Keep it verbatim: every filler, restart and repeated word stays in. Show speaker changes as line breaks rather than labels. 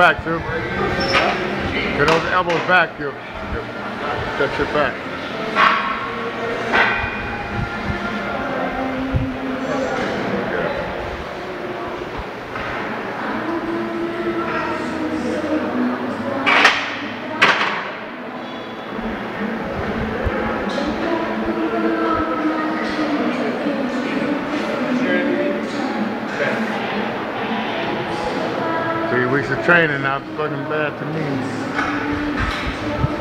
back, too. Get those elbows back, you. That shit back. Three weeks of training, not fucking bad to me.